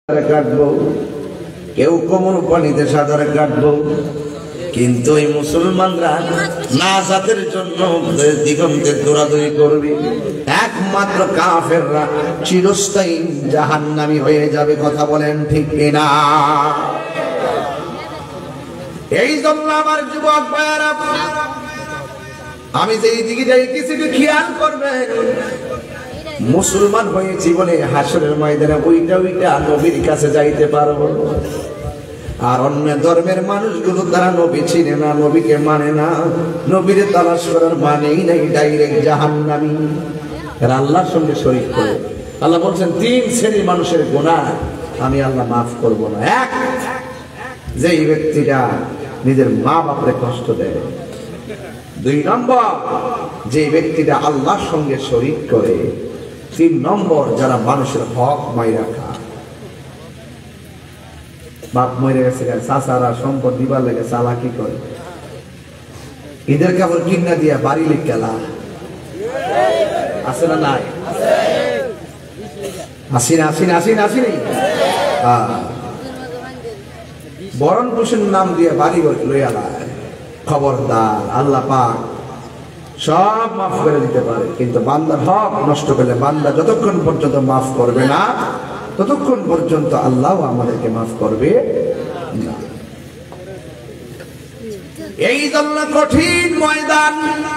কাটবো, কেউ কোমর পানিতে সাঁতার কাটবো, কিন্তু এই মুসলমানরা নাজাতের জন্য দিগন্তে দৌড়াদৌড়ি করবে। একমাত্র কাফেররা চিরস্থায়ী জাহান্নামী হয়ে যাবে। কথা বলেন ঠিক কিনা? এই জন্য আমার যুবক ভাইয়েরা, আমি যেই দিকে যাই কিছু খেয়াল করবেন। মুসলমান হয়েছি বলে হাসরের ময়দানে ওইটা নবীর কাছে যাইতে পারবো। আর অন্য ধর্মের মানুষগুলো তারা নবী চিনে না, নবীকে মানে না, নবীরে তালাশ করার মানেই নাই, ডাইরেক্ট জাহান্নামী। আর আল্লাহর সঙ্গে শরীক করে আল্লাহ বলছেন 3 শ্রেণীর মানুষের গুনাহ আমি আল্লাহ মাফ করব না। এক, যেই ব্যক্তিটা নিজের মা বাপরে কষ্ট দেয়। 2 নম্বর, যে ব্যক্তিটা আল্লাহর সঙ্গে শরীক করে। 3 নম্বর, যারা মানুষের হক মাইরা খায়। বাপ মরে গেছে, চাচারা সম্পদ দিবার লেগে চালাকি করে, ঈদের কাপড় কিনা দিয়া বাড়ি লিখলা আছে না নাই? আসিনি বরণ পোষণ নাম দিয়ে বাড়ি লইয়া লায়। খবরদার, আল্লাহ পাক সব মাফ করে দিতে পারে, কিন্তু বান্দার হক নষ্ট করলে বান্দা যতক্ষণ পর্যন্ত মাফ করবে না ততক্ষণ পর্যন্ত আল্লাহ আমাদেরকে মাফ করবে না। এই জন্য কঠিন ময়দান,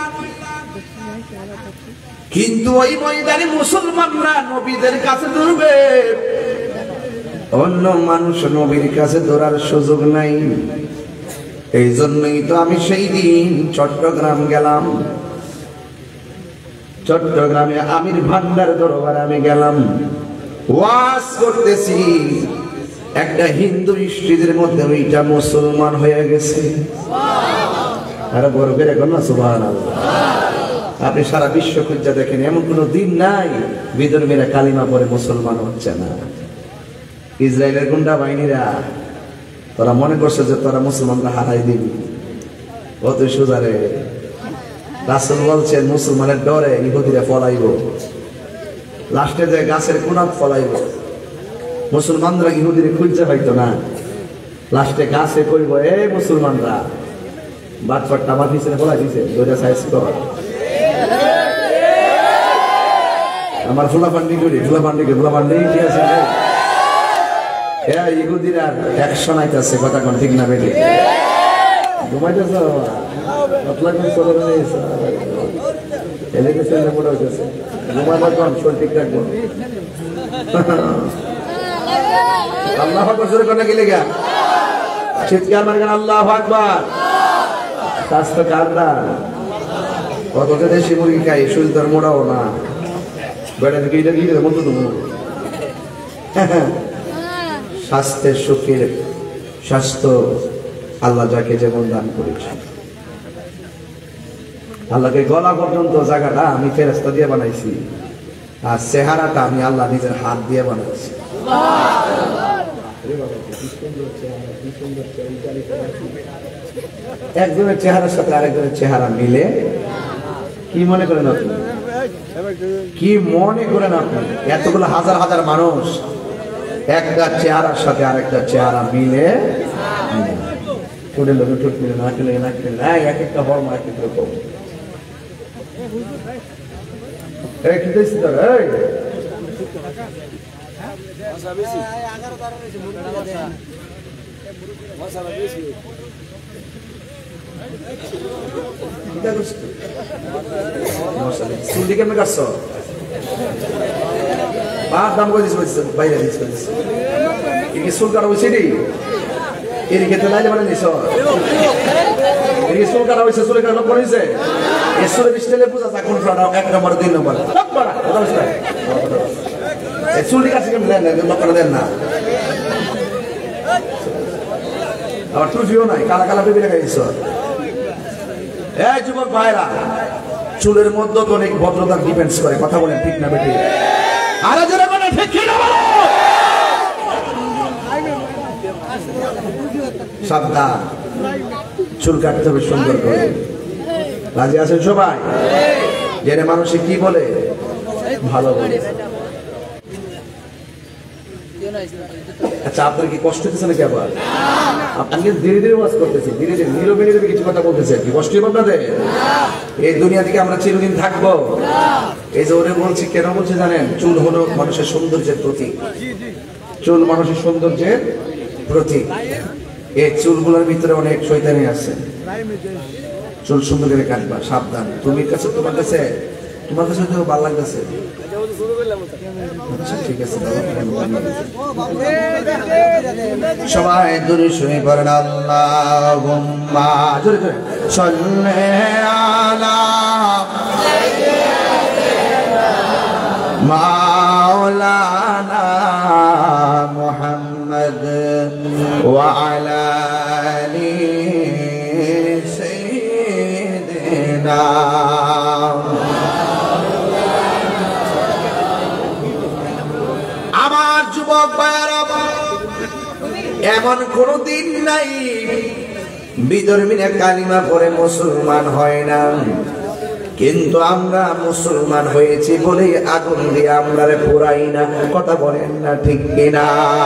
কিন্তু ওই ময়দানে মুসলমানরা নবীদের কাছে দৌড়বে, অন্য মানুষ নবীর কাছে দৌড়ার সুযোগ নাই। এই জন্যই তো আমি সেই দিন চট্টগ্রাম গেলাম। চট্টগ্রামে আমির ভান্ডার দরবারে আমি গেলাম, ওয়াজ করতেছি। একটা হিন্দু স্ত্রীদের মধ্যে ওইটা মুসলমান হয়ে গেছে। আরে গর্বের এখন না সুবহানাল্লাহ। আপনি সারা বিশ্ব খুঁজে দেখেন, এমন কোন দিন নাই বিধর্মীরা কালিমা পরে মুসলমান হচ্ছে না। ইসরায়েলের গুন্ডা বাহিনীরা তোরা মনে করছে যে তোরা মুসলমানরা হারাই দিবি, অত সোজারে। রাসূল বলছেন মুসলমানের ডরে ইহুদিরা পলাইব, লাস্টে যে গাছের কোনা ফলাইব। মুসলমানরা ইহুদিরে খুঁজতে পাইতো না, লাস্টে গাছে কইব, এ মুসলমানরা বাটপাটটা আমার পিছনে ফলাই দিছে, দুইটা সাইজ কর। আমার ফুলাপান্ডি করি, ফুলাপান্ডি কি আছে ইহুদিরা অ্যাকশন আইতাছে। কথা কোন ঠিক না বেটি? ঘুমাইতেছ আল্লাহ আকবার কোন গেলে গা চিৎকার মারবেন আল্লাহু আকবার। স্বাস্থ্য কাররা কতটা দেশি মুরগি খাই, শরীর মোড়াও না বেড়া থেকে এটা দিয়ে মতো তুমি স্বাস্থ্যের সুখের স্বাস্থ্য আল্লাহ যাকে যেমন দান করেছে। আল্লাহকে গলা পর্যন্ত জায়গাটা আমি ফেরেশতা দিয়ে বানাইছি, আর চেহারাটা আমি আল্লাহ নিজের হাত দিয়ে বানাইছি। একজনের চেহারার সাথে আরেকজনের চেহারা মিলে। কি মনে করেন আপনি? কি মনে করেন আপনি? এতগুলো হাজার হাজার মানুষ একটা চেহারার সাথে আরেকটা চেহারা মিলে, ঠোঁটে লোকে ঠোঁট মিলে, নাকে লেগে নাক মিলে, এক একটা হর্ম এক এক রকম। চুলটি কেমন কাটছ? দাম করে দিচ্ছে বাইরে দিচ্ছে চুল কাটা হয়েছে রে, এর ক্ষেত্রে লাইলে মানে নিছ চুল কাটা হয়েছে, চুলে কাটা লক্ষ্য হয়েছে। এর চুলের স্টাইলে বোঝা যায় কোন 1 নম্বর 2 নম্বর চুলটি কাছে কেমন লক্ষ্য দেন না। আবার টুপিও নাই, কালা কালা টুপি লাগাইছ। এই যুবক ভাইরা, চুলের মধ্যে তো অনেক ভদ্রতা ডিপেন্ডস করে। কথা বলেন ঠিক না বেটি? আরে যারা বলে ঠিক কি না বলো, সাবধান, চুল কাটতে হবে সুন্দর করে। রাজি আছেন সবাই? জেনে মানুষে কি বলে ভালো বলে। আচ্ছা, আপনার কি কষ্ট হচ্ছে নাকি? আবার আপনি ধীরে ধীরে ওয়াজ করতেছি, ধীরে ধীরে নীরবে নীরবে কিছু কথা বলতেছে, কি কষ্ট হবে আপনাদের? এই দুনিয়া থেকে আমরা চিরদিন থাকবো? এই যে ওরে বলছি, কেন বলছি জানেন? চুল হলো মানুষের সৌন্দর্যের প্রতীক। চুল মানুষের সৌন্দর্যের প্রতীক। এই চুলগুলোর ভিতরে অনেক শয়তানি আছে। চুল সুন্দর করে কাটবা, সাবধান। তোমার কাছে তো ভালো লাগতেছে। আচ্ছা, ঠিক আছে, সবাই দূরে শুনে পড়েন আল্লাহুম্মা জোরে জোরে সাল্লি আলা মাওলানা মুহাম্মদ ওয়া আলা আলি সাইয়্যিদিনা। আমার যুবক ভাইয়েরা, এমন কোন দিন নাই বিধর্মীরা কালিমা পড়ে মুসলমান হয় না, কিন্তু আমরা মুসলমান হয়েছি বলে আগুন দিয়ে আমরা পুরাই না। কথা বলেন না ঠিক কিনা?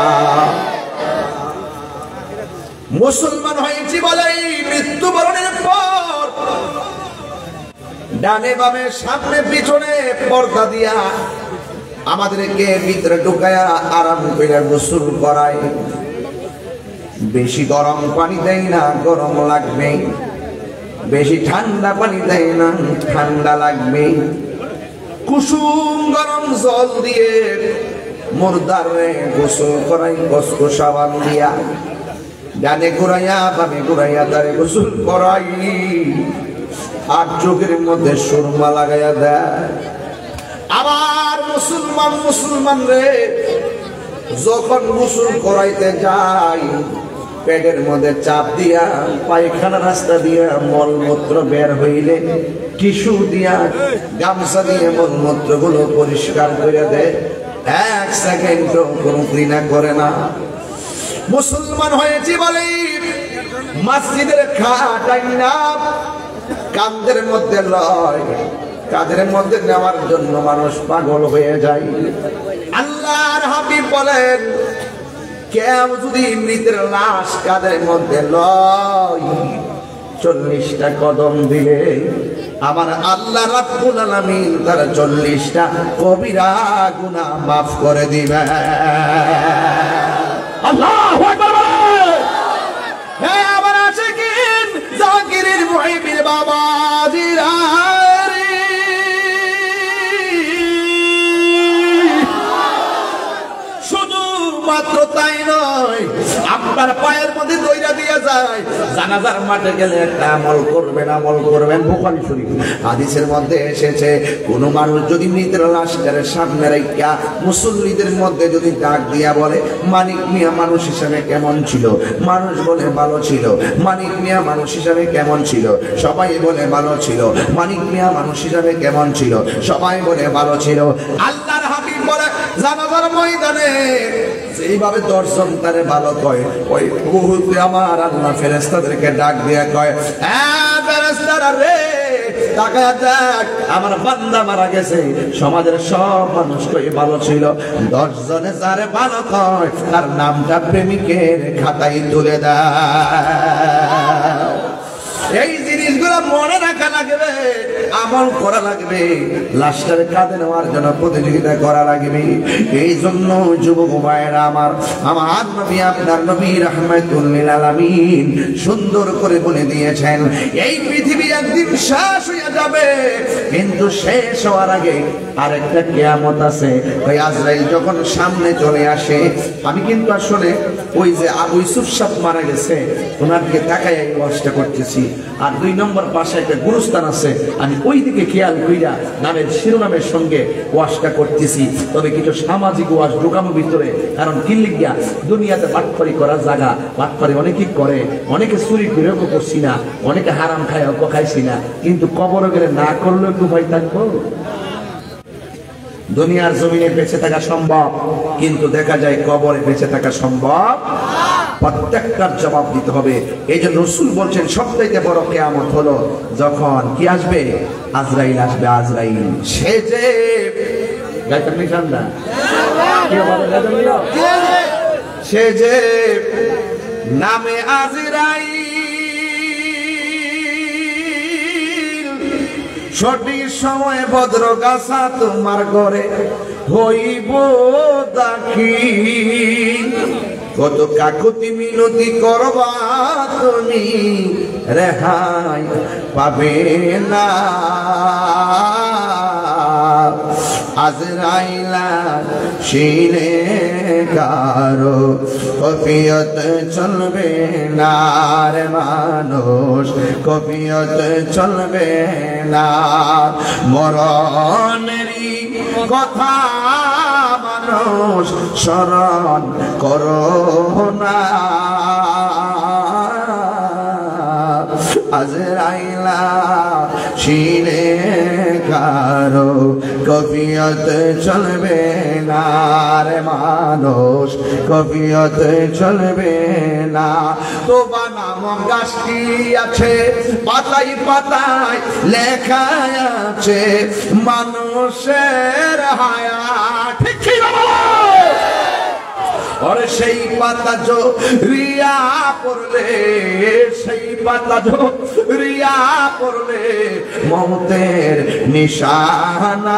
মুসলমান হয়েছি বলেই মৃত্যুবরণের পর ডানে বামে সামনে পিছনে পর্দা দিয়া আমাদেরকে ভিতরে ঢুকায়া আরাম করে গোসল করায়। বেশি গরম পানি দেয় না, গরম লাগবে। বেশি ঠান্ডা পানি দেয় না, ঠান্ডা লাগবে। কুসুম গরম জল দিয়ে মুর্দারে গোসল করাই, কসকো সাবান দিয়া ডানে ঘুরাইয়া বামে ঘুরাইয়া তারে গোসল করাই। আর চোখের মধ্যে সুরমা লাগাইয়া দেয়। আবার মুসলমান রে যখন গোসল করাইতে যাই, পেটের মধ্যে চাপ দিয়া পায়খানা রাস্তা দিয়া মলমূত্র বের হইলে টিস্যু দিয়া গামছা দিয়ে মলমূত্র গুলো পরিষ্কার করে দেয়। 1 সেকেন্ড কোনো ঘৃণা করে না। মুসলমান হয়েছি বলে মসজিদের খাটাই না কাঁধের মধ্যে লয়, কাঁধের মধ্যে নেওয়ার জন্য মানুষ পাগল হয়ে যায়। আল্লাহর হাবিব বলেন, কেউ যদি মৃতের লাশ কাঁধের মধ্যে লয় 40টা কদম দিলে আমার আল্লাহ রাব্বুল আলামিন তার 40টা কবিরা গুনাহ মাফ করে দিবে। আল্লাহু আকবার। হে আবার আছে কি জাকিরের মুহিবের বাবাজিরা, মাত্র তাই নয়, আপনার পায়ের মধ্যে দইরা দিয়ে যায়। জানাজার মাঠে গেলে একটা আমল করবেন। বুখারী শরীফ হাদিসের মধ্যে এসেছে, কোন মানুষ যদি মৃতের লাশটার সামনে রাইখা মুসল্লিদের মধ্যে যদি ডাক দিয়া বলে, মানিক মিয়া মানুষ হিসাবে কেমন ছিল? মানুষ বলে ভালো ছিল। মানিক মিয়া মানুষ হিসাবে কেমন ছিল? সবাই বলে ভালো ছিল। মানিক মিয়া মানুষ হিসাবে কেমন ছিল? সবাই বলে ভালো ছিল। আল্লাহর হাবিব বলে, জানাজার ময়দানে এইভাবে দর্শন তারে ভালো কয়, ওই মুহূর্তে আমার আল্লাহ ফেরেশতাদেরকে ডাক দিয়া কয়, হ্যাঁ ফেরেশতারা রে, তাকায়া দেখ, আমার বান্দা মারা গেছে। সমাজের সব মানুষ কই ভালো ছিল, 10 জনে যারে ভালো কয় তার নামটা প্রেমিকের খাতায় তুলে দেয়। এই জিনিসগুলো মনে রাখা লাগবে, আমল করা লাগবে, লাশটার কাঁধে নেওয়ার জন্য প্রতিযোগিতা করা লাগবে। এই জন্য যুবক ভাইয়েরা আমার নবী, আপনার নবী রাহমাতুল লিল আলামিন সুন্দর করে বলে দিয়েছেন, এই পৃথিবী একদিন শেষ হয়ে যাবে, কিন্তু শেষ হওয়ার আগে আরেকটা কিয়ামত আছে। ওই আজরাইল যখন সামনে চলে আসে, আমি কিন্তু আসলে ওই যে আবু ইউসুফ সাহেব মারা গেছে ওনাকে তাকাই এই ওয়াজটা করতেছি। আর 2 নম্বর পাশে একটা গুরুস্থান আছে, আমি ওই দিকে খেয়াল কইরা নামের শিরোনামের সঙ্গে ওয়াজটা করতেছি। তবে কিছু সামাজিক ওয়াজ ঢুকামো ভিতরে, কারণ কিল্লিগিয়া দুনিয়াতে বাটপারি করার জায়গা। বাটপারি অনেকেই করে, অনেকে চুরি করেও করছি না, অনেকে হারাম খায় অল্প খাইছি না, কিন্তু কবরে গেলে না করলেও একটু ভয় থাকবো। দুনিয়ার জমিনে বেঁচে থাকা সম্ভব, কিন্তু দেখা যায় কবরে বেঁচে থাকা সম্ভব। প্রত্যেকটার জবাব দিতে হবে। এই যে রাসূল বলছেন সবথেকে বড় কিয়ামত হলো যখন কি আসবে? আজরাইল আসবে। আজরাইল সে যে গায়তাম নিশানদা কি বলে গায়তাম সে যে নামে আজরাইল, সঠিক সময়ে ভদ্রগাছা তোমার ঘরে হইব দাখিল। কত কাকুতি মিনতি করবা তুমি, রেহাই পাবে না। আজরাইলা শিনে কারো কফিয়ত চলবে না রে মানুষ, কফিয়ত চলবে না। মরণেরই কথা মানুষ স্মরণ করো না। আজরাইলা শিনে কারো কফিয়ত চলবে না রে মানুষ, কফিয়ত চলবে না। তোবা নামক গাছটি আছে, পাতায় পাতায় লেখা আছে মানুষের হায়াত। ঠিক কি না বলো? और সেই পাতা जो রিয়া করলে, সেই পাতা जो রিয়া করলে মওতের নিশানা।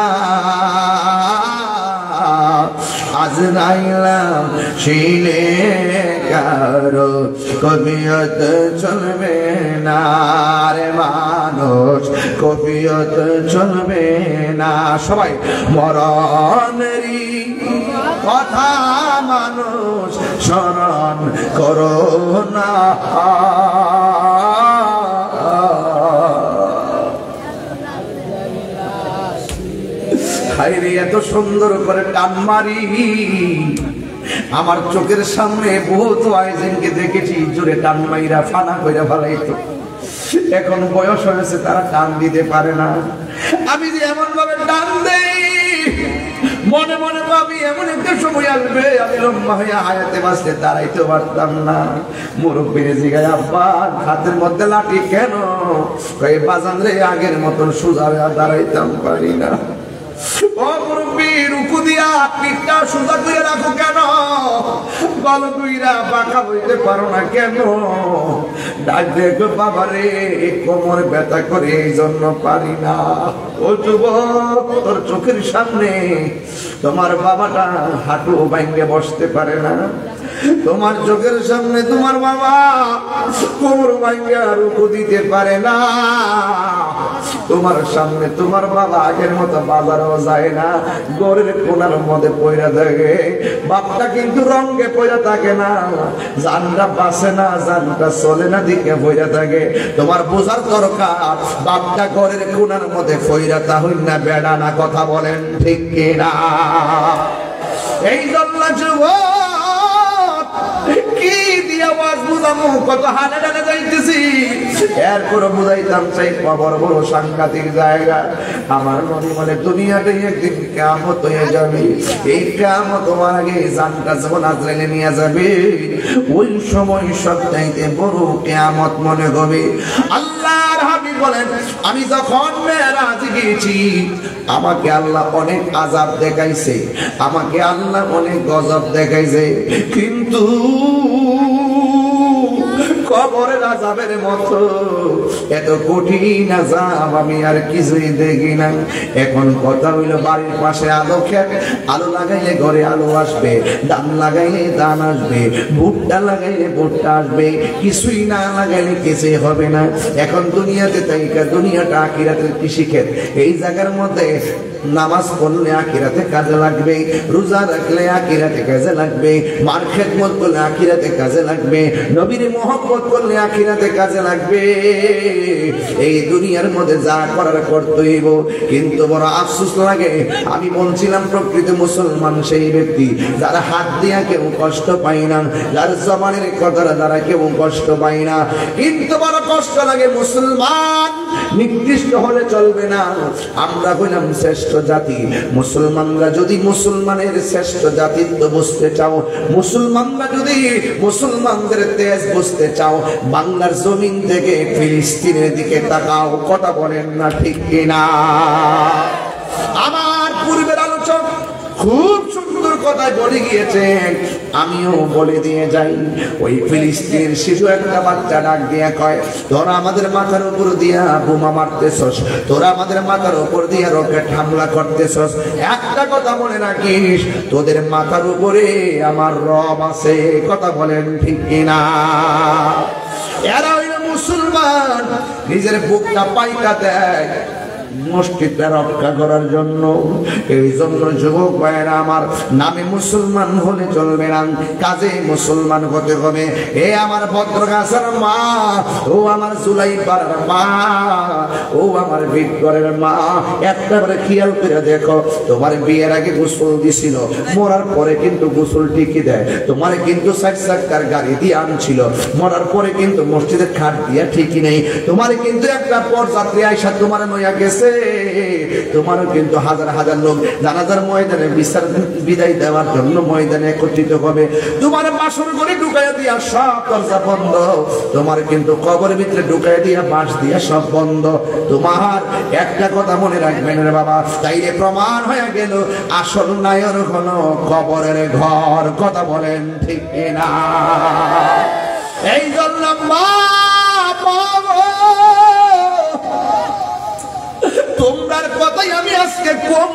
আজরাইলা শিনে কারো কফিয়ত চলবে না রে মানুষ, কফিয়ত চলবে না। সবাই মরণেরই কথা মানুষ স্মরণ করো না। হায়রে এত সুন্দর করে টান মারি, আমার চোখের সামনে বহুত আয়োজনকে দেখেছি জোরে টান মাইরা ফানা কইরা ফেলাইতো। এখন বয়স হয়েছে, তারা টান দিতে পারে না। আমি যে এমন ভাবে টান দেই, মনে মনে ভাবি এমন একটা সময় আসবে আমি লম্বা হয়ে হায়াতে বাঁচতে দাঁড়াইতে পারতাম না। মুরব্বীরে জিগায়, আব্বা হাতের মধ্যে লাঠি কেন? কয়ে বাজান রে, আগের মতন সোজা হয়ে দাঁড়াইতাম পারি না। ও মুরব্বী, রুকু দিয়া পিঠটা সোজা করে রাখো কেন? গল দুইরা বাঁকা হইতে পারো না কেন? ডাক দেখো বাবা রে, কোমর ব্যথা করে এই জন্য পারি না। ও যুবক, তোর চোখের সামনে তোমার বাবাটা হাঁটু ভাঙে বসতে পারে না। তোমার চোখের সামনে তোমার বাবা কোমর ভাঙে রুকু দিতে পারে না। তোমার সামনে তোমার বাবা আগের মতো বাজারও যায় না, গড়ের কোনার মধ্যে পয়রা থাকে। বাপটা কিন্তু রঙে পয়রা থাকে না, জানটা বাসে না, জানটা চলে না দিকে পয়রা থাকে। তোমার বোঝার দরকার, বাপটা গড়ের কোনার মধ্যে পয়রা তা হইল না বেড়া না। কথা বলেন ঠিক কিনা? এই জন্য যুবক কি দিয়ে আওয়াজ বুঝামো, কত হানে ডানে যাইতেছি। এরপর বুঝাইতাম চাই কবর বড় সাংঘাতিক জায়গা। আমার মনে মনে দুনিয়াতে একদিন কিয়ামত হয়ে যাবে। এই কিয়ামত তোমার আগে জানটা যখন আজরাইলে নিয়ে যাবে, ওই সময় সবচাইতে বড় কিয়ামত মনে হবে। আল্লাহর হাবিব বলেন, আমি যখন মেরাজ গিয়েছি আমাকে আল্লাহ অনেক আযাব দেখাইছে, আমাকে আল্লাহ অনেক গজব দেখাইছে, কিন্তু কবরের আযাবের মতো এত কঠিন আযাব আমি আর কিছুই দেখি না। এখন কথা হইল, বাড়ির পাশে আলো খেত, আলো লাগাইলে ঘরে আলো আসবে, ধান লাগাইলে ধান আসবে, ভুট্টা লাগাইলে ভুট্টা আসবে, কিছুই না লাগাইলে কিছুই হবে না। এখন দুনিয়াতে তাই, দুনিয়াটা আখিরাতের কৃষিক্ষেত। এই জায়গার মধ্যে নামাজ পড়লে আখিরাতে কাজে লাগবে, রোজা রাখলে আখিরাতে কাজে লাগবে, মার খেদমত করলে আখিরাতে কাজে লাগবে, নবীর মহব্বত করলে আখিরাতে কাজে লাগবে। এই দুনিয়ার মধ্যে যা করার করতে হইব। কিন্তু বড় আফসোস লাগে, আমি বলছিলাম প্রকৃত মুসলমান সেই ব্যক্তি যারা হাত দিয়া কেউ কষ্ট পায় না, যার জবানের কথার দ্বারা কেউ কষ্ট পায় না। কিন্তু বড় কষ্ট লাগে, মুসলমান নির্দিষ্ট হলে চলবে না। আমরা হইলাম শ্রেষ্ঠ জাতি। মুসলমানরা যদি মুসলমানের শ্রেষ্ঠ জাতিত্ব বুঝতে চাও, মুসলমানরা যদি মুসলমানদের তেজ বুঝতে চাও, বাংলার জমিন থেকে ফিলিস্তিনের দিকে তাকাও। কথা বলেন না ঠিক কিনা? আমার পূর্বের আলোচক খুব সুন্দর কথায় বলে গিয়েছেন, আমিও বলে দিয়ে যাই। ওই ফিলিস্তিনের শিশু একটা বাচ্চা ডাক দিয়ে কয়, তোরা আমাদের মাথার উপর দিয়া বোমা মারতেছস, তোরা আমাদের মাথার উপর দিয়া রকেট হামলা করতেছস, একটা কথা মনে রাখিস, তোদের মাথার উপরে আমার রব আছে। কথা বলেন ঠিক কিনা? এরা হইল মুসলমান, নিজের বুকটা পাইকা দেয় মসজিদটা রক্ষা করার জন্য। এই জন্য যুবক ভাইয়েরা আমার, নামে মুসলমান হলে চলবে না, কাজে মুসলমান হতে হবে। এ আমার ভদ্রগাছার মা, ও আমার জুলাইপার মা, ও আমার বিটগড়ের মা, একটাবারে খেয়াল করে দেখো, তোমার বিয়ের আগে গোসল দিছিল, মরার পরে কিন্তু গোসল ঠিকই দেয়। তোমার কিন্তু 4 চাকার গাড়ি দিয়ে আনছিল, মরার পরে কিন্তু মসজিদের খাট দিয়া ঠিকই নেই। তোমার কিন্তু একটা পরযাত্রী আইসা তোমার নয়া গেছে, তোমারও কিন্তু হাজার হাজার লোক জানাজার ময়দানে বিদায় দেওয়ার জন্য ময়দানে একত্রিত হবে। তোমার বাসর ঘরে ঢুকাইয়া দিয়া সব দরজা বন্ধ, তোমার কিন্তু কবরের ভিতরে ঢুকাইয়া দিয়া বাঁশ দিয়া সব বন্ধ। তোমার একটা কথা মনে রাখবেন রে বাবা, তাইলে প্রমাণ হয়ে গেল আসল নায়ক হলো কবরের ঘর। কথা বলেন ঠিক না? এই জন্য মা তোমরার কথাই আমি আজকে কম।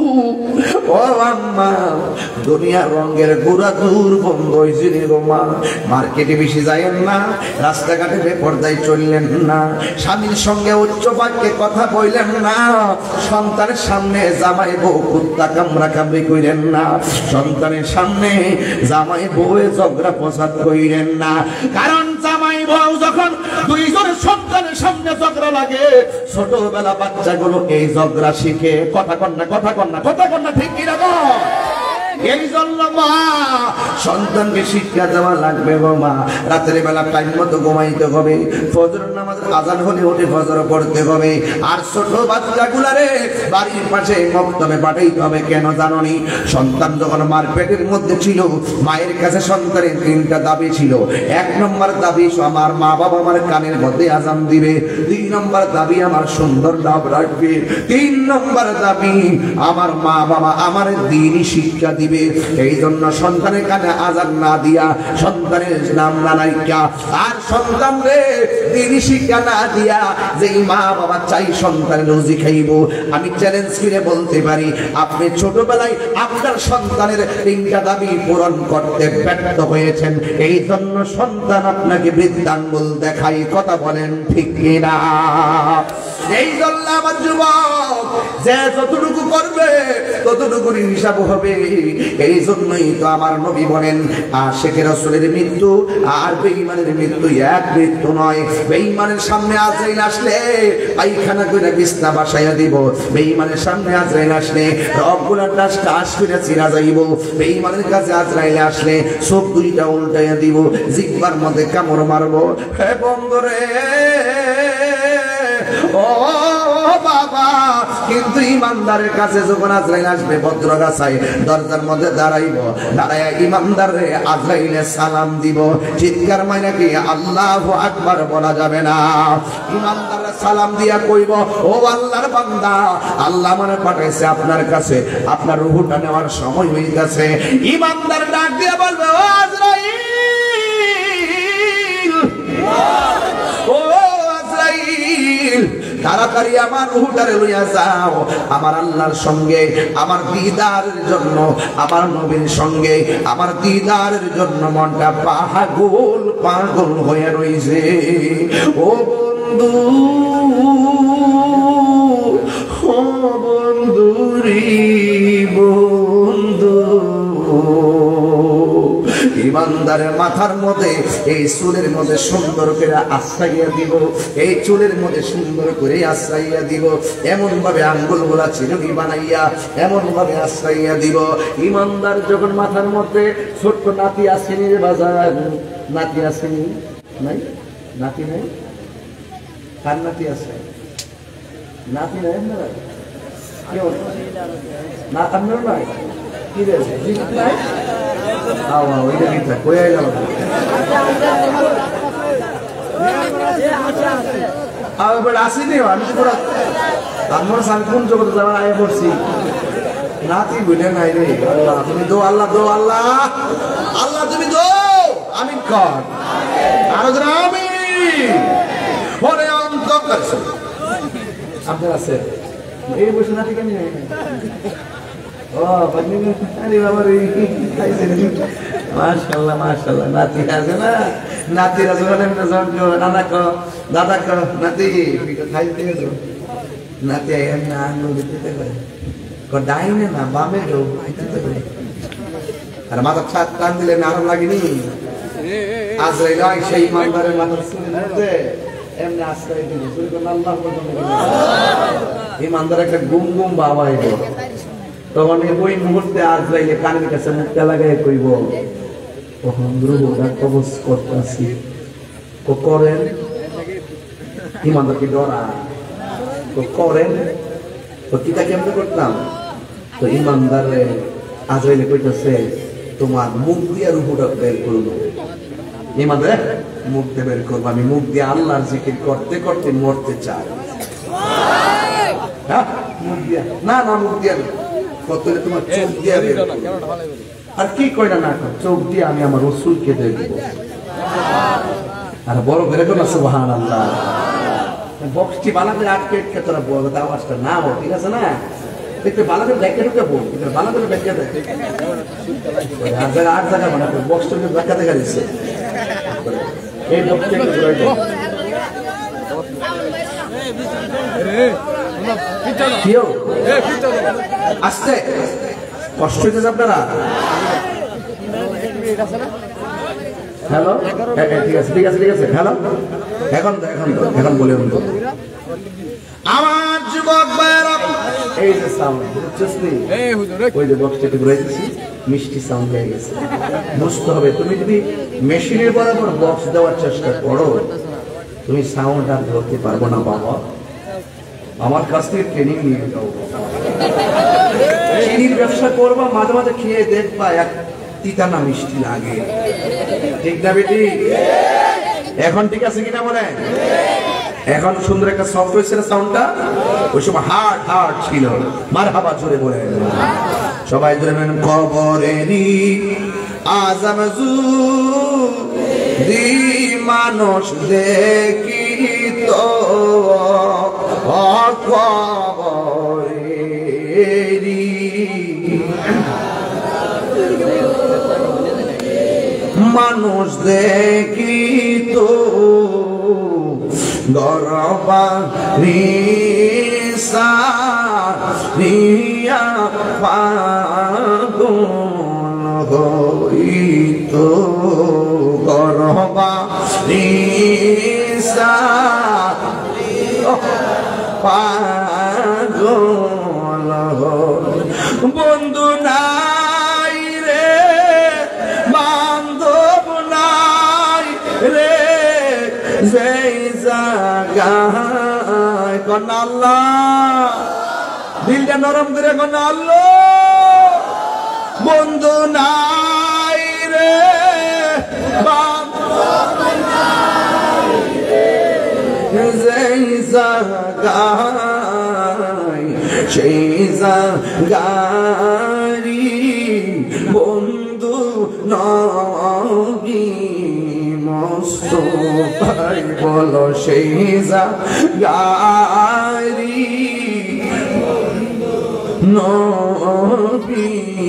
ও আম্মা, দুনিয়ার রঙের গুড়া দূর বন্ধ হয়েছে গো মা। মার্কেটে বেশি যাইয়েন না, রাস্তাঘাটে বেপরদায় চললেন না, স্বামীর সঙ্গে উচ্চ বাক্যে কথা বললেন না, সন্তানের সামনে জামাই বউ কুত্তা কামড়া কামড়ি কইলেন না, সন্তানের সামনে জামাই বউয়ে ঝগড়া প্রসাদ কইলেন না। কারণ জামাই বউ যখন দুইজনের সন্তানের সামনে ঝগড়া লাগে, ছোটবেলা বাচ্চাগুলো এই ঝগড়া শিখে। কথা কন্যা, কথা কন্যা, কথা কন্যা, ঠিক কি রকম? এই জন্য মা সন্তানকে শিক্ষা দেওয়া লাগবে গো মা। রাতের বেলা টাইম মতো ঘুমাইতে হবে, ফজর নামাজ আজান হলে উঠে ফজর পড়তে হবে। আর ছোট বাচ্চাগুলারে বাড়ির পাশে মক্তবে পাঠাইতে হবে। কেন জানোনি? সন্তান যখন মার পেটের মধ্যে ছিল, মায়ের কাছে সন্তানের 3টা দাবি ছিল। 1 নম্বর দাবি, আমার মা বাবা আমার কানের মধ্যে আজান দিবে। 2 নম্বর দাবি, আমার সুন্দর নাম রাখবে। 3 নম্বর দাবি, আমার মা বাবা আমার দ্বীনি শিক্ষা দিবে। এই জন্য সন্তানের কানে আজান না দিয়া, সন্তানের নাম না নাইকা, আর সন্তানরে দ্বীনি শিক্ষা না দিয়া, যেই মা বাবা চাই সন্তানের রুজি খাইব, আমি চ্যালেঞ্জ করে বলতে পারি আপনি ছোটবেলায় আপনার সন্তানের 3টা দাবি পূরণ করতে ব্যর্থ হয়েছেন। এই জন্য সন্তান আপনাকে বৃদ্ধাঙ্গুল দেখাই। কথা বলেন ঠিক কিনা? এই জন্য আমার যুবক, যে যতটুকু করবে ততটুকুর হিসাব হবে। এই জন্যই তো আমার নবী বলেন, আশিকের রাসূলের মৃত্যু আর বেঈমানের মৃত্যু এক মৃত্যু নয়। বেঈমানের সামনে আজরাইল আসলে পায়খানা করে বিছনা বাসাইয়া দিব, বেঈমানের সামনে আজরাইল আসলে রবগুলার টাসটা আসফিরে চিরা যাইব, বেঈমানের কাছে আজরাইল আসলে চোখ 2টা উল্টাইয়া দিব, জিহ্বার মধ্যে কামড় মারবো। হে বন্ধুরে, ও বাবা, কিন্তু ইমানদারের কাছে যখন আজরাইল আসবে, ভদ্রগাছায় দরজার মধ্যে দাঁড়াইব, দাঁড়াইয়া ইমানদারে আজরাইলে সালাম দিব। চিৎকার মাইনা কি আল্লাহু আকবার বলা যাবে না। ইমানদারে সালাম দিয়া কইব, ও আল্লাহর বান্দা, আল্লাহ মানে পাঠাইছে আপনার কাছে, আপনার রূহটা নেওয়ার সময় হয়ে গেছে। ইমানদার ডাক দিয়া বলবে, ও আজরাইল, ও আজরাইল, তাড়াতাড়ি আমার রূহটারে লইয়া যাও, আমার আল্লাহর সঙ্গে আমার দিদারের জন্য, আমার নবীর সঙ্গে আমার দিদারের জন্য মনটা পাগল পাগল হয়ে রইছে। ও বন্ধু, ও বন্ধু রে বন্ধু, ইমানদারের মাথার মধ্যে এই চুলের মধ্যে সুন্দর করে আশ্রাইয়া দিব, এই চুলের মধ্যে সুন্দর করে আশ্রাইয়া দিব, এমন ভাবে আঙ্গুল গুলা চিরুনি বানাইয়া এমন ভাবে আশ্রাইয়া দিব। ইমানদার যখন মাথার মধ্যে ছোট্ট নাতি আসেনি রে বাজার, নাতি আসেনি, নাই নাতি নাই, কার নাতি আছে? নাতি নাই আপনারা? কেউ না? আপনার নাই? কি রে নাই? আসিনি, আমি তো পুরো কোন জগতে যাওয়ার আগে পড়ছি। নাতি বুঝে নাই রে আল্লাহ তুমি দো আল্লাহ দো আল্লাহ আল্লাহ তুমি দো আমিন কর আরো জোরে আমিন ওরে অন্তর কাছে আপনার আছে এই বসে নাতি কেমন ও বানি আরে বাবা রে খাইছে মাশাআল্লাহ মাশাআল্লাহ নাতি আছে না নাতি রাজমানে নানা কো দাদা কো নাতি খাইতে গেছো নাতি আইন না আনু দিতে পারে কো ডাইনে না বামে যাও দিতে পারে আর মাথা ছাত টান দিলে আরাম লাগেনি আজরাইল আই সেই ইমানদারের মাথা শুনতে এমনি আশ্রয় দিল শুরু করল আল্লাহ ইমানদার একটা গুম গুম বাবা এলো তখন ওই মুহূর্তে আজরাইলে কানের কাছে মুখটা লাগাই কইব ও হন্দ্রুটা কবজ করতেছি ও করেন ইমানদারকে ডরা তো করেন তো কিতা কেমনে করতাম তো ইমানদারে আজরাইলে কইতেছে তোমার মুখ দিয়ে রূহটা বের করবো ইমানদার মুখ দিয়ে বের করবো আমি মুখ দিয়ে আল্লাহর জিকির করতে করতে মরতে চাই মুখ দিয়া না না মুখ দিয়া কত তোমার চোখ দিয়া বের আর কি কইরা না চোখ দিয়ে আমি আমার রাসূলকে দেখব আর বড় করে কোন সুবহানাল্লাহ বক্সটি বালা করে আটকে আটকে তোরা বল আওয়াজটা না বল ঠিক আছে না একটু বালা করে দেখে ঢুকে বল একটু বালা করে দেখে দেখ আট জায়গা বানাতে বক্সটাকে দেখা দেখা দিচ্ছে এই বক্সটা একটু ঘুরাই দাও কিও আস্তে কষ্ট হইতেছে আপনারা হ্যালো ঠিক আছে ঠিক আছে ঠিক আছে হ্যালো এখন এখন বলে আমার যুবক ভাইরা এই যে সাউন্ড বুঝছসনি ওই যে বক্সটাকে ঘুরাইতেছি মিষ্টি সাউন্ড হয়ে গেছে বুঝতে হবে তুমি যদি মেশিনের বরাবর বক্স দেওয়ার চেষ্টা করো তুমি সাউন্ড আর ধরতে পারবো না বাবা আমার কাছ থেকে ট্রেনিং নিয়ে যাও চিনির ব্যবসা করবা মাঝে মাঝে খেয়ে দেখবা এক তিতা না মিষ্টি লাগে ঠিক না বেটি এখন ঠিক আছে কিনা বলেন এখন সুন্দর একটা সফট হয়েছে না সাউন্ডটা ওই সময় হার্ড হার্ড ছিল মারহাবা জোরে বলে সবাই জোরে বলেন কবরেরই আজামজু দি মানুষ দেখি তো কবরেরই মানুষ দেখি তো গরবারি সারিয়া পাগল হইতো গরবারি সারিয়া পাগল বন্ধু নাই রে বান্ধব নাই রে যেই জায়গায় কোন আল্লাহ দিলটা নরম করে কোন আল্লাহ বন্ধু নাই রে বান্ধব নাই রে যেই জায়গায় সেই জায়গারি বন্ধু নবী মোস্তফাই বলো সেই জায়গারি নবী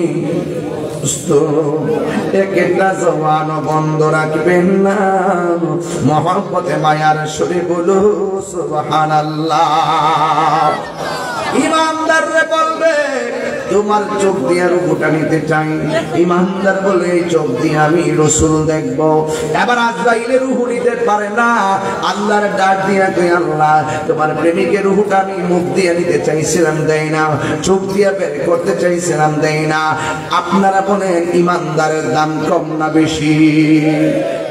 একটা জওয়ান বন্ধ রাখবেন না মহব্বতে মায়ার সুরে বলো সুবহানাল্লাহ ইমানদার রে বলবে তোমার চোখ দিয়ে রূপটা নিতে চাই ইমানদার বলে এই চোখ দিয়ে আমি রাসূল দেখবো এবার আজরাইলের রূহ নিতে পারে না আল্লাহর ডাক দিয়ে কই আল্লাহ তোমার প্রেমিকের রূহটা আমি মুখ দিয়ে নিতে চাইছিলাম দেই না চোখ দিয়ে বের করতে চাইছিলাম দেই না আপনারা বলেন ইমানদারের দাম কম না বেশি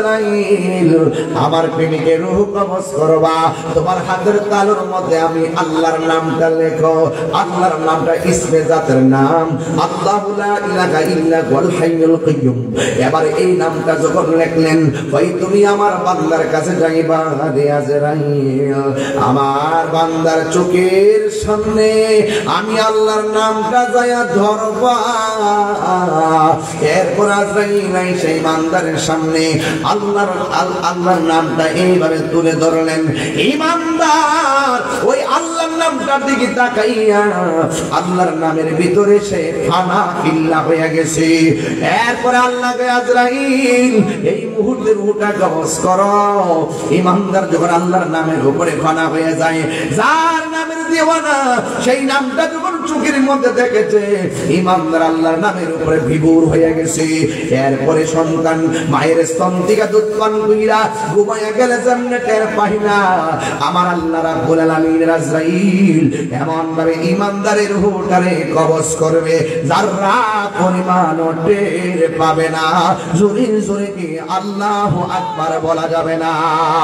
আজরাইল আমার প্রেমিকের রূহ কবজ করবা, তোমার হাতের তালুর মধ্যে আমি আল্লাহর নামটা লেখো। আল্লাহর নামটা ইসমে জাতের নাম, আল্লাহু লা ইলাহা ইল্লা হুয়াল হাইয়ুল কাইয়্যুম। এবার এই নামটা যখন লিখলেন, ওই তুমি আমার বান্দার কাছে যাইবা রে আজরাইল, আমার বান্দার চোখের সামনে আমি আল্লাহর নামটা যায়া ধরবা। এরপর আজরাইল সেই বান্দারের সামনে আল্লাহর নামটা এইভাবে তুলে ধরলেন। ইমানদার ওই আল্লাহর নামটার দিকে তাকাইয়া আল্লাহর নামের ভিতরে সে ফানা ফিল্লা হয়ে গেছে। এরপরে আল্লাহকে আজরাইল এই মুহূর্তে রূহটা কবজ করো। ইমানদার যখন আল্লাহর নামের উপরে ফানা হয়ে যায়, যার নামের দেওয়ানা সেই নামটা যখন চোখের মধ্যে দেখেছে, ইমানদার আল্লাহর নামের উপরে বিভোর হয়ে গেছে। এরপরে সন্তান মায়ের স্তন থেকে দুধ পান কইরা ঘুমায়া গেলে যেমন টের পাই না, আমার আল্লাহ রাব্বুল আলামিন আজরাইল এমন ভাবে ইমানদারের রূহটারে কবজ করবে যারা পরিমাণ টের পাবে না। জোরে জোরে কি আল্লাহু আকবার বলা যাবে না?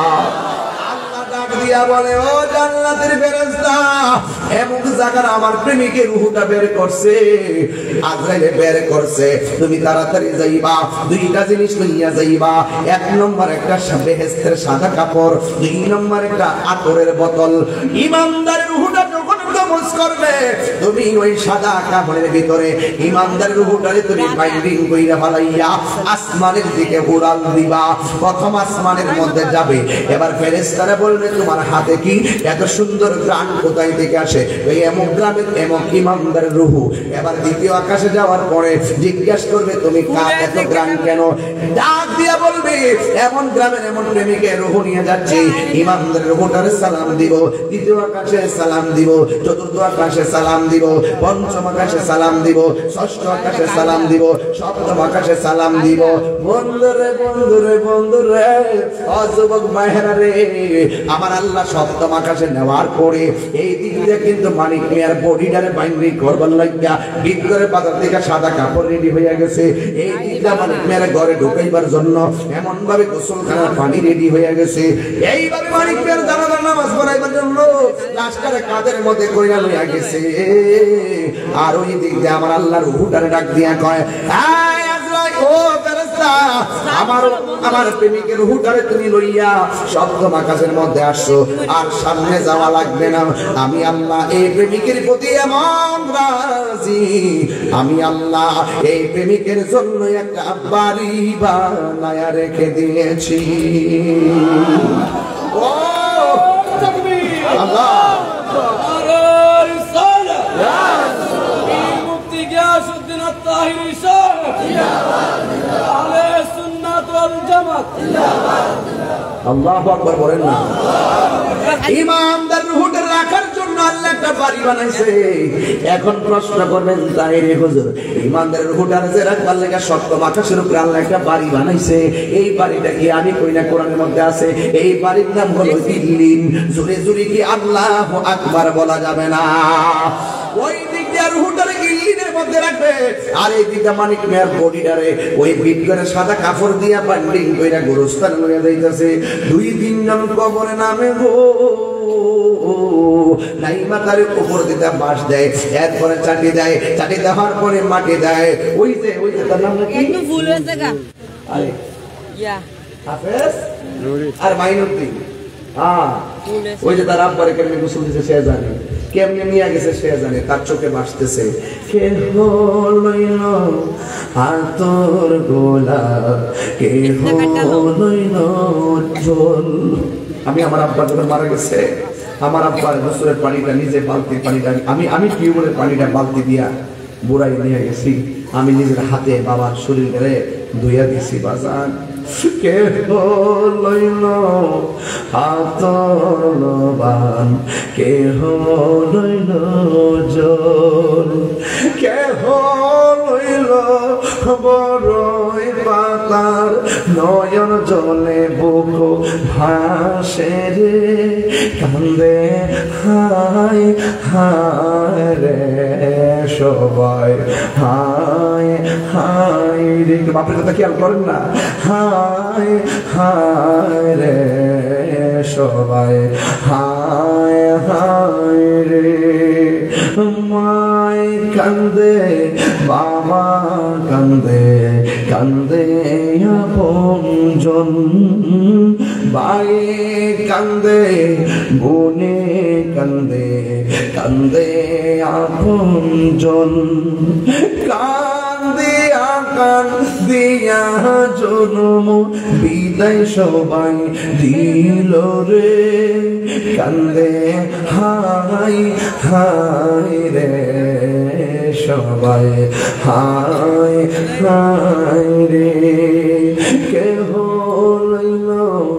দিয়া বলে, ও জান্নাতের ফেরেশতা, এমন জায়গায় আমার প্রেমিকের রূহটা বের করছে, আজরাইল বের করছে, তুমি তাড়াতাড়ি যাইবা, দুইটা জিনিস লইয়া যাইবা। এক নম্বর একটা বেহেশতের সাদা কাপড়, দুই নম্বর একটা আতরের বোতল। ইমানদারের রূহটা যখন কবজ করবে, তুমি ওই সাদা কাপড়ের ভিতরে ইমানদারের রূহটারে তুমি বাইন্ডিং কইরা ফালাইয়া আসমানের দিকে উড়াল দিবা। প্রথম আসমানের মধ্যে যাবে। এবার ফেরেশতারা বলবে, তোমার হাতে কি এত সুন্দর গ্রাম কোথায় থেকে আসে? এই এমন গ্রামের এমন ইমানদারের রূহ। এবার দ্বিতীয় আকাশে যাওয়ার পরে জিজ্ঞেস করবে, তুমি কার এত গ্রাম কেন? ডাক দিয়া বলবে, এমন গ্রামের এমন প্রেমিকের রূহ নিয়ে যাচ্ছি। ইমানদারের রূহটারে সালাম দিব, দ্বিতীয় আকাশে সালাম দিব, চতুর্থ আকাশে সালাম দিব, পঞ্চম আকাশে সালাম দিব, ষষ্ঠ আকাশে সালাম দিব, সপ্তম আকাশে সালাম দিব। বন্ধুরে বন্ধুরে বন্ধুরে, অযুবক মায়েরা রে, আমার আল্লাহ সপ্তম আকাশে নেওয়ার পরে এই দিক দিয়ে কিন্তু মানিক মিয়ার বডিটারে বাইন্ডিং করবার লাগিয়া ভিতরে বাজার থেকে সাদা কাপড় রেডি হয়ে গেছে। এই দিকটা মানিক মিয়ার ঘরে ঢুকাইবার জন্য এমন ভাবে গোসলখানার পানি রেডি হয়ে গেছে। এইভাবে মানিক মিয়ার জানাজার নামাজ পড়াইবার জন্য লাশটারে কাঁধের মধ্যে কইরা লইয়া গেছে। আর ওই দিক দিয়ে আমার আল্লাহর রূহটারে ডাক দিয়া কয়, আয় আজরাইল, ও ফেরেশতা, আমার প্রেমিকের রূহটারে তুমি লইয়া সপ্তম আকাশের মধ্যে আসছো, আর সামনে যাওয়া লাগবে না। আমি আল্লাহ এই প্রেমিকের প্রতি এমন রাজি, আমি আল্লাহ এই প্রেমিকের জন্য একটা বাড়ি বানায়া রেখে দিয়েছি। ও আল্লাহ, আল্লাহু আকবার বলেন না? ইমানদার রূহটা রাখার জন্য আল্লাহ একটা বাড়ি বানাইছে। এখন প্রশ্ন করবেন, তাই রে হুজুর, ইমানদার রূহটা যে রাখবার লাগা সপ্তম আকাশের উপরে আল্লাহ একটা বাড়ি বানাইছে, এই বাড়িটা কি আমি কই না কোরআনের মধ্যে আছে? এই বাড়ির নাম হলো ইল্লিন। জোরে জোরে কি আল্লাহু আকবার বলা যাবে না? ওই দিক দিয়ে রূহটারে ইল্লিনের মধ্যে রাখবে, আর এই দিকটা মানিক মিয়ার বডিটারে ওই ভিতরে সাদা কাপড় দিয়া বাইন্ডিং কইরা গোরস্থান লইয়া যাইতাছে। 2-3 জন কবরে নামে গো, নাই মাথার উপর দিতে বাঁশ দেয়, এরপরে চাটি দেয়, চাটি দেওয়ার পরে মাটি দেয়। ওই যে তার নাম কি? একটু ভুল হয়েছে গা, আরে ইয়া হাফেজ আর মাইনুদ্দিন। হ্যাঁ, ওই যে তার আব্বারে কেমনে গোসল দিছে সে জানে, কেমনে নিয়ে গেছে সে জানে, তার চোখে ভাসতেছে, কে হইল আতর গোলাপ, কে হইল জল। আমি আমার আব্বা যখন মারা গেছে, আমার আব্বার গোসলের পানিটা নিজে বালতির পানিটা আমি টিউবের পানিটা বালতি দিয়া বুড়াই নিয়ে গেছি, আমি নিজের হাতে বাবার শরীরে ধুইয়া দিছি। বাজান কে হইল আতর লবান, কে হইল জল, কে হইল বড়ই পাতার নয়ন জলে বুক ভাসে রে কান্দে হায় হায় রে সবাই হায় হায় রে বাপের কথা খেয়াল করেন না হায় হায় রে সবাই হায় হায় রে মায় কান্দে বাবা কান্দে কান্দে আপনজন ভাই কান্দে বোনে কান্দে কান্দে আপনজন কান্দিয়া কান্দিয়া জন্ম বিদায় সবাই দিল রে কান্দে হায় হায় রে সবাই হায় হায় রে কেহ লইল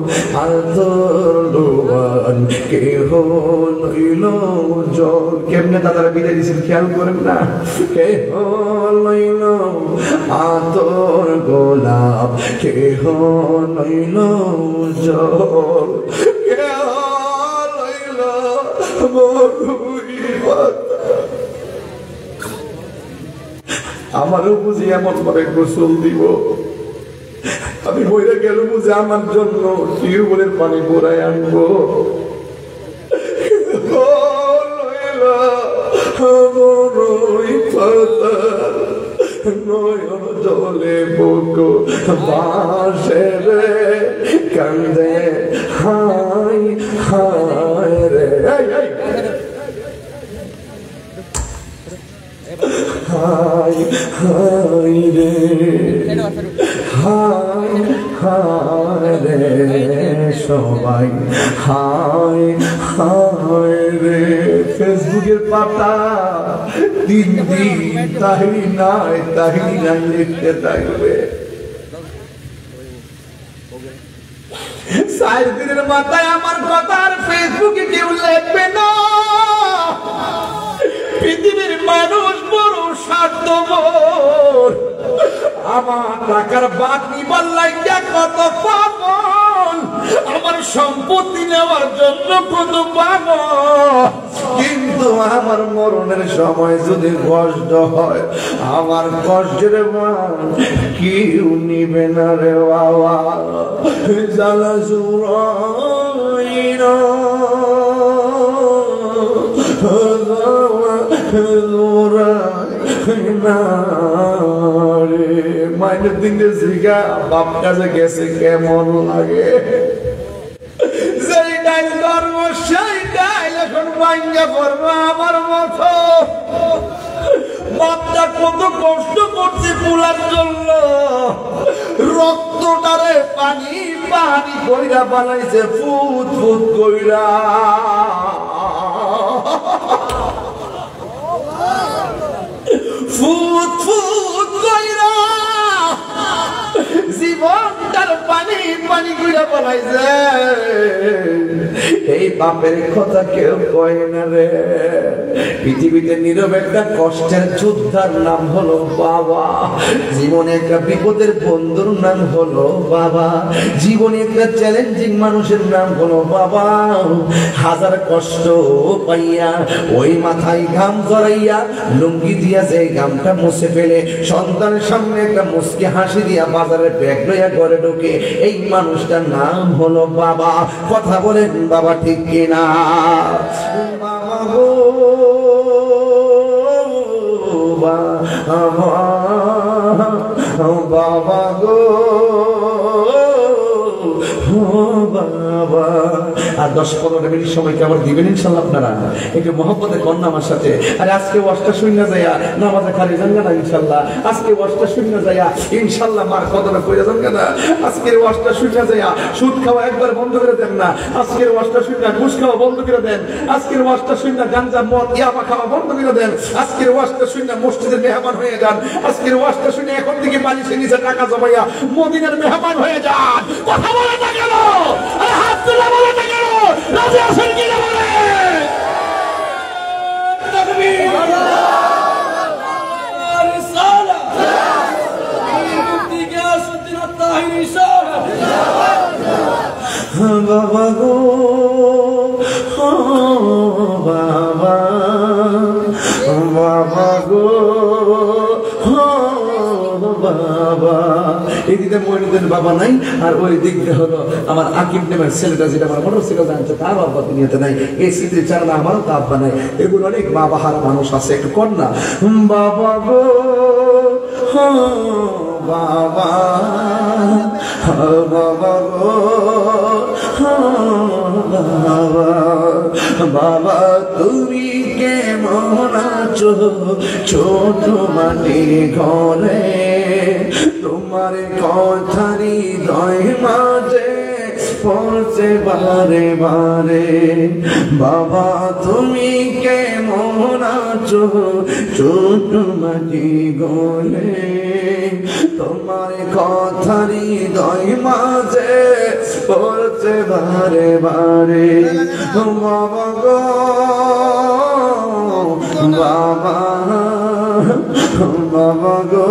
আদর কেহ লইল জল কেমনে দাদারা বিদায় দিয়েছেন খেয়াল করেন না কেহ লইল আদর গোলাপ কেহ লইল জল কেহ লইল মরুই পাতা আমারও বুঝি এমন ভাবে গোসল দিব আমি বইরা গেল বুঝে আমার জন্য টিউবওয়েলের পানি ভরাই আনবো নয়ন জলে বুক বাসে রে কান্দে হায় হায় রে হায় হায় রে হায় হায় রে সবাই হায় হায় রে ফেসবুকের পাতা দিন দিন তাই নাই লিখতে থাকবে 4 দিনের মাথায় আমার কথা আর ফেসবুকে কেউ লিখবে না পৃথিবীর মানুষ বড় স্বার্থপর আমার টাকার বাদ নিবার লাগিয়া কত পাগল আমার সম্পত্তি নেওয়ার জন্য কত পাগল কিন্তু আমার মরণের সময় যদি কষ্ট হয় আমার কষ্টের মান কেউ নিবে না রে বাবা জ্বালা জুড়াইনা মাইনের দিনে জিগা বাপ কাছে গেছে কেমন লাগে সেইটাই ধর্ম সেইটাই এখন ভাঙ্গা পড়বো আমার মতো বাপটা কত কষ্ট করছে পুলার জন্য রক্তটারে পানি পানি কইরা বানাইছে ফুট ফুট কইরা ফুট ফুট কইরা জীবনটার পানি পানি কইরা বানাইছে এই বাপের কথা কেউ কয় না রে পৃথিবীতে নীরব একটা কষ্টের যোদ্ধার নাম হলো বাবা জীবনে একটা বিপদের বন্ধুর নাম হলো বাবা জীবনে একটা চ্যালেঞ্জিং মানুষের নাম হলো বাবা হাজার কষ্ট পাইয়া ওই মাথায় ঘাম জড়াইয়া লুঙ্গি দিয়া যে ঘামটা মুছে ফেলে সন্তানের সামনে একটা মুচকি হাসি দিয়া বাজারে ব্যাগ লইয়া ঘরে ঢোকে এই মানুষটার নাম হলো বাবা কথা বলেন বাবা ঠিক কিনা বাবা গো বাবা গো বাবা আর 10-15 মিনিট সময় কি আবার দিবেন ইনশাআল্লাহ আপনারা একটু মহব্বতে কন্যা আমার সাথে আর আজকে ওয়াজটা শুননা যায়া নামাজে খালি জানগা না ইনশাআল্লাহ আজকে ওয়াজটা শুননা যায়া ইনশাআল্লাহ মার কদমে পড়ে জানগা না আজকের ওয়াজটা শুননা যায়া সুদ খাওয়া একবার বন্ধ করে দেন না আজকের ওয়াজটা শুননা ঘুষ খাওয়া বন্ধ করে দেন আজকের ওয়াজটা শুননা গাঞ্জা মদ ইয়াবা খাওয়া বন্ধ করে দেন আজকের ওয়াজটা শুননা মসজিদের মেহমান হয়ে যান আজকের ওয়াজটা শুনে এখন থেকে বালিশের নিচে টাকা জমাইয়া মদিনার মেহমান হয়ে যান কথা বলে না কেন আরে হাত তুলে বলে না কেন রাজি আছেন কি না বলে তাকবীর আল্লাহু রিসালা মুফতি গিয়াসউদ্দিন আত-তাহিরি সাহেব গো ও বাবা, বাবা গো ও বাবা। এদিকে মহিনুদ্দিন বাবা নাই, আর ওই দিক দিয়ে হলো আমার আকিব নামের ছেলেটা, যেটা আমার মোটরসাইকেল জানছে, তার আব্বা দুনিয়াতে নাই। এই স্মৃতির চারণা আমারও তো আব্বা নাই। এগুলো অনেক বাবা হারা মানুষ আছে, একটু কন্যা বাবা গো বাবা, বাবা গো বাবা, বাবা তুমি কেমন আছো ছোট মাটি ঘরে, তোমার কথারি হৃদয় মাঝে পড়ছে বারে বারে, বাবা তুমি কেমন আছো ছোট মাটি ঘরে, তোমার কথারি হৃদয় মাঝে পড়ছে বারে বারে, বাবা গো বাবা, বাবা গো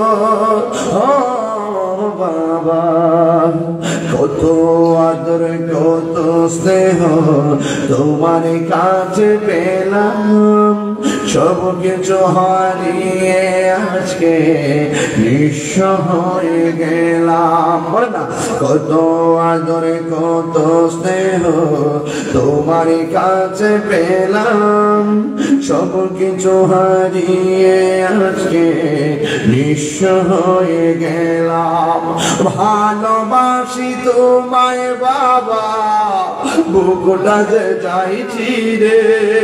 বাবা। কত আদর কত স্নেহ তোমার কাছে পেলাম, সব কিছু হারিয়ে আজকে নিঃস্ব হয়ে গেলাম। বলে না, কত আদর কত স্নেহ তোমার কাছে পেলাম, সব কিছু হারিয়ে আজকে নিঃস্ব হয়ে গেলাম। ভালোবাসি তোমায় বাবা, বুকটা যে চাইছি রে,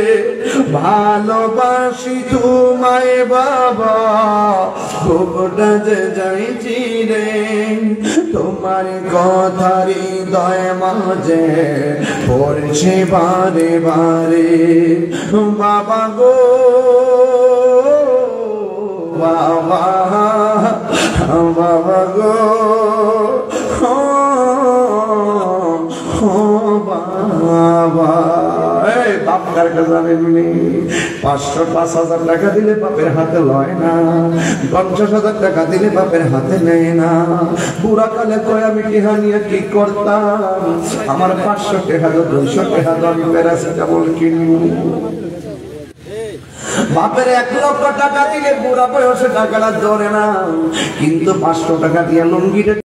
ভালোবাসি তোমায় বাবা, বুকটা যে চাইছি রে, তোমার কথার হৃদয় মাঝে পড়ছে বারে বারে, বাবা গো বাবা, বাবা গো বাবা। এই বাপ কার কাছে যাবেন? 500-5,000 টাকা দিলে বাপের হাতে লয় না, 50,000 টাকা দিলে বাপের হাতে নেয় না। বুড়া কালে কয় আমি টিহা নিয়ে কি করতাম, আমার 500 টাকা 200 টাকা আমি প্যারাসিটামল কিনবো। বাপের 1 লক্ষ টাকা দিলে বুড়া বয়সে টাকাটা ধরে না, কিন্তু 500 টাকা দিয়ে লুঙ্গিটা